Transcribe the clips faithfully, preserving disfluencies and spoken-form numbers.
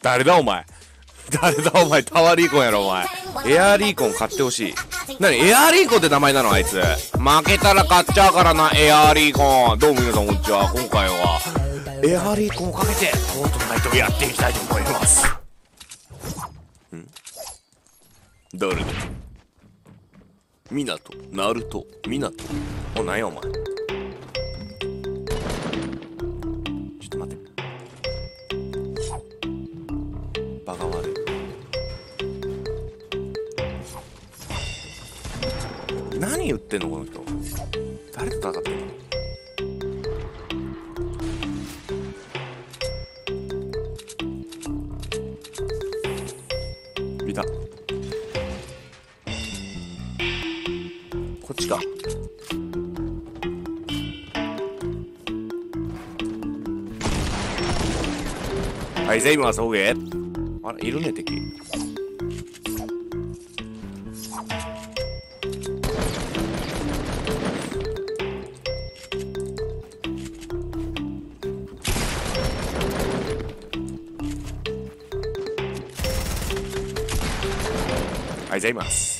誰だお前。誰だお前。タワーリーコンやろお前。エアーリーコン買ってほしい。なにエアーリーコンって名前なのあいつ。負けたら買っちゃうからな、エアーリーコン。どうも皆さんこんにちは。今回はエアーリーコンをかけてフォートナイトをやっていきたいと思います。ん誰だ。ミナト、ナルト、ミナト。お、なんやお前。ちょっと待って。バカ悪い。何言ってんのこの人。誰と戦ってんの。いた。こっちか。はい、ゼイマーソーゲー。あれ、いるね、敵。はい、ゼイマース。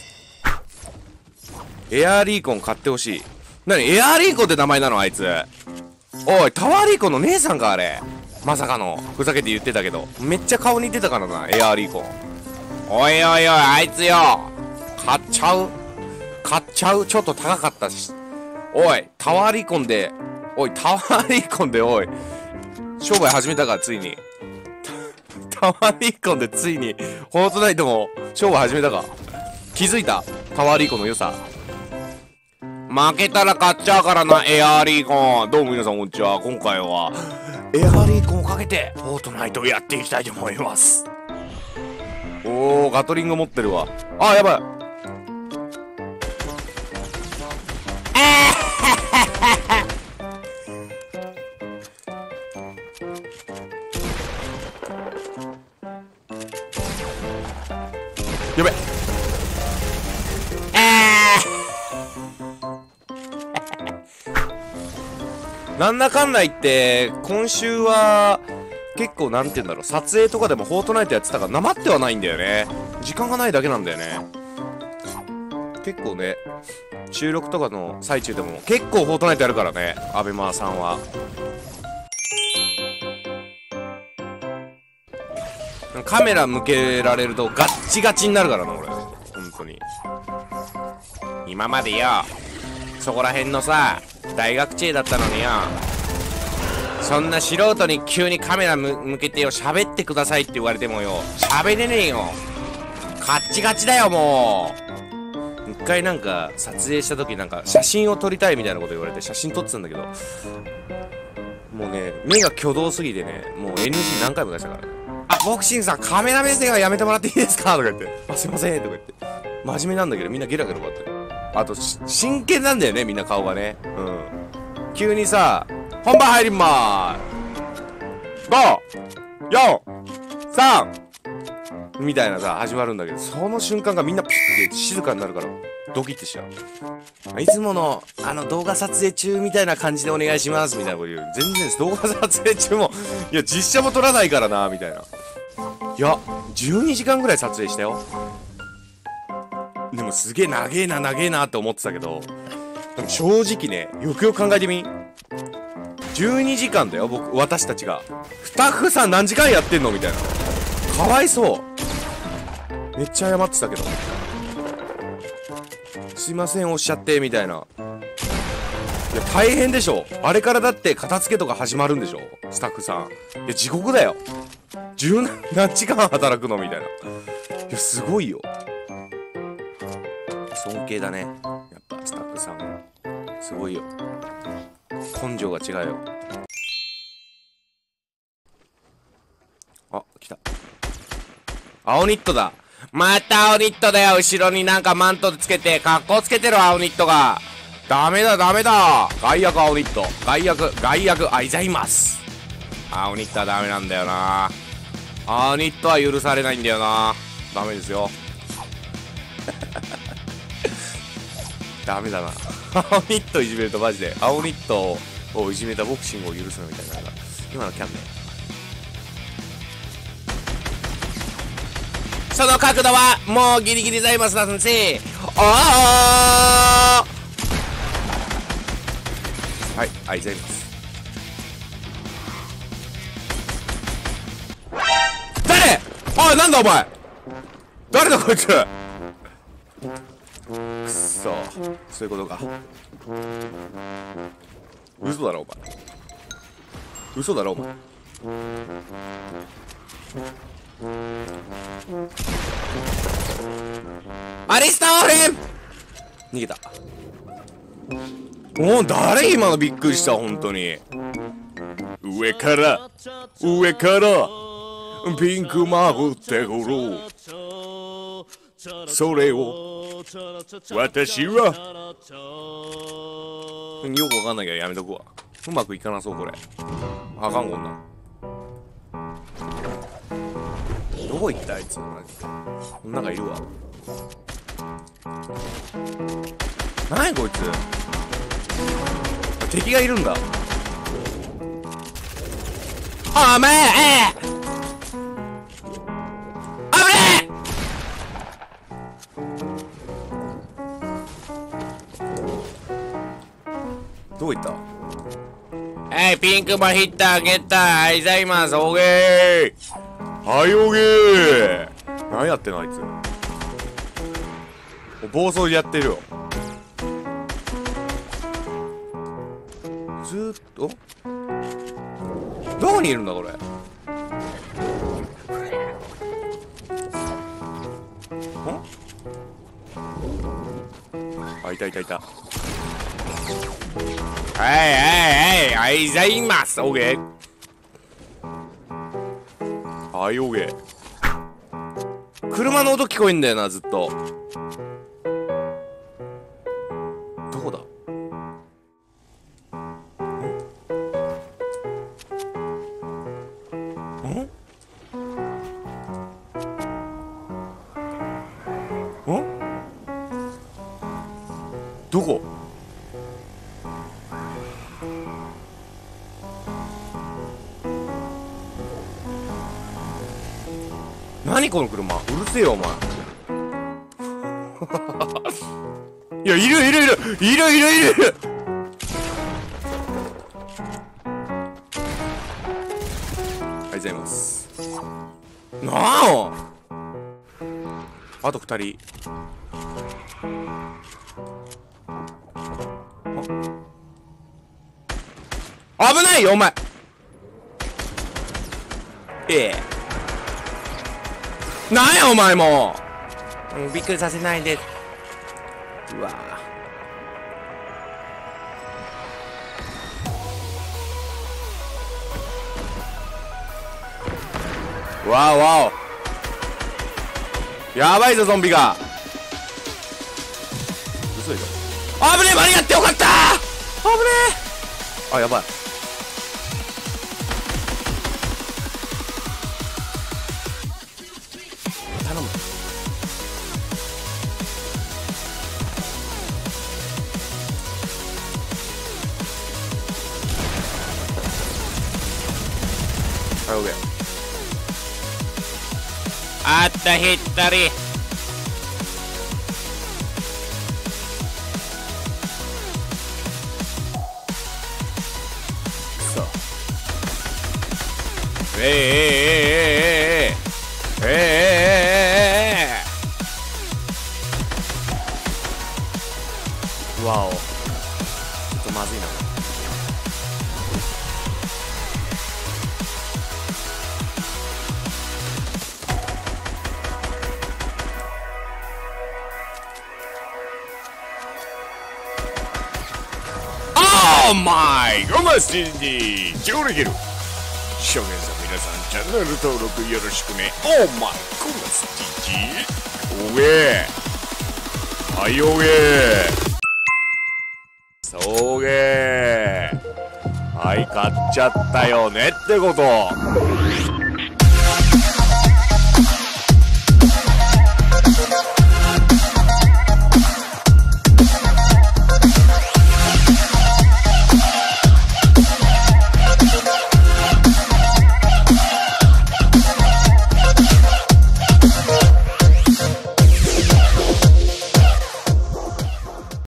エアーリーコン買ってほしい。なにエアーリーコンって名前なのあいつ。おい、タワーリーコンの姉さんかあれ。まさかの。ふざけて言ってたけど。めっちゃ顔似てたからな、エアーリーコン。おいおいおい、あいつよ。買っちゃう買っちゃうちょっと高かったし。おい、タワーリーコンで、おい、タワーリーコンで、おい、商売始めたか、ついに。タワーリーコンでついに、フォートナイトも商売始めたか。気づいたタワーリーコンの良さ。負けたら買っちゃうからな、エアーリーコン。どうも皆さんこんにちは。今回は、エアーリーコンをかけて、フォートナイトをやっていきたいと思います。おー、ガトリング持ってるわ。あ、やばい。やべえ。なんだかんだ言って、今週は、結構なんて言うんだろう、撮影とかでもフォートナイトやってたから、なまってはないんだよね。時間がないだけなんだよね。結構ね、収録とかの最中でも、結構フォートナイトやるからね、アベマーさんは。カメラ向けられるとガッチガチになるからな、俺。ほんとに。今までよ、そこら辺のさ、大学生だったのによ、そんな素人に急にカメラ向けてよ、喋ってくださいって言われてもよ、喋れねえよ。カッチガチだよ、もう。一回なんか、撮影した時なんか、写真を撮りたいみたいなこと言われて、写真撮ってたんだけど、もうね、目が挙動すぎてね、もう エヌジー 何回も出したから。あ、ボクシングさん、カメラ目線はやめてもらっていいですかとか言って。あ、すいません、とか言って。真面目なんだけど、みんなゲラゲラこうやって。あと、真剣なんだよね、みんな顔がね。うん。急にさ、本番入りまーす。ご、よん、さんみたいなさ、始まるんだけど、その瞬間がみんなピッて静かになるから、ドキッてしちゃう。いつもの、あの、動画撮影中みたいな感じでお願いします、みたいなこと言う。全然動画撮影中も、いや、実写も撮らないからな、みたいな。いや、じゅうにじかんぐらい撮影したよ。でもすげえ長えな長えなって思ってたけど、でも正直ね、よくよく考えてみ。じゅうにじかんだよ、僕、私たちが。スタッフさん何時間やってんのみたいな。かわいそう。めっちゃ謝ってたけど。すいません、おっしゃって、みたいな。いや、大変でしょ。あれからだって片付けとか始まるんでしょスタッフさん。いや、地獄だよ。十何時間働くのみたいな。いや、すごいよ。尊敬だね。やっぱスタッフさんは。すごいよ。根性が違うよ。あ、来た。青ニットだ。また青ニットだよ。後ろになんかマントつけて、格好つけてる青ニットが。ダメだ、ダメだ。外役青ニット。外役、外役、あいざいます。青ニットはダメなんだよな。青ニットは許されないんだよな。ダメですよ。ダメだな。青ニットいじめるとマジで、青ニットをいじめたボクシングを許すのみたいな。今のキャンね。 その角度はもうギリギリざいますだし、おーはい、あいざいます。誰？おい、なんだお前、誰だこいつ。くっそ、そういうことか。嘘だろお前、嘘だろお前。アリスター・オーレン逃げた。おお、誰今のびっくりした。本当に上から上からピンクマグってごろ、それを私はよくわかんないけどやめとくわ。うまくいかなそう。これあかん。こんなんどこ行ったあいつ。マジでこん中いるわ。何やこいつ、敵がいるんだ。あめえあぶねえ。どこ行った。はい、ピンクマヒッターゲッター、はいざいます。オーケー、はいオーケー。何やってんのあいつ。暴走でやってるよ。ずーっとどこにいるんだこれ。んあ、いたいたいた。はいはいはい、はいざいます。オーケー、はいオーケー。車の音聞こえんだよなずっと。どこだ。んんどこ。何この車、うるせえよお前。いや、いるいるいるいるいるいるいる。はい、ざいます。なあ、あと二人。危ないよお前。ええ、なんやお前もう、うん、びっくりさせないで。うわーわおわお、やばいぞゾンビが。嘘でしょ。危ねえ、間に合ってよかった。危ねえ。あ、やばい。頼む。はい、オーケー。あったひったり。くそ。えええええええええええ。わお、ちょっとまずいな。オーマイゴマスティンディ上レギュル初見さん、皆さんチャンネル登録よろしくね。オーマイゴマスティンディおげー、はいおげー、そうげー、はい買っちゃったよねってこと。